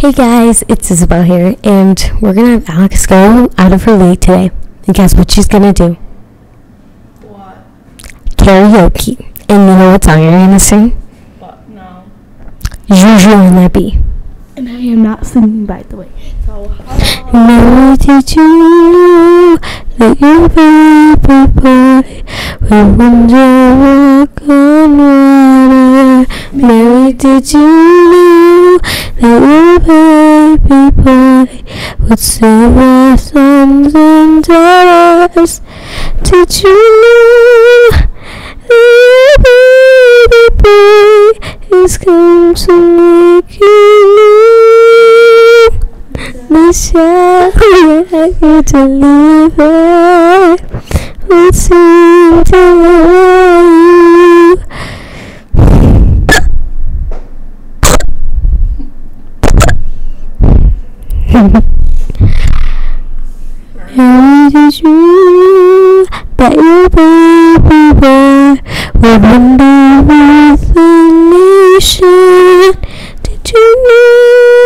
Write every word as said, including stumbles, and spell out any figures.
Hey guys, it's Isabel here, and we're gonna have Alex go out of her league today. And guess what she's gonna do? What? Karaoke. And you know what song you're gonna sing? What? No. Juju and Libby. And I am not singing, by the way. So, hello. Mary, did you know that your baby boy would one day walk on water? Mary, did you know that your baby boy would save our sons and daughters? Did you know that your baby boy is come to make you new? Michelle, I get to live it. Would seem to love you. How did you know that your baby boy would one day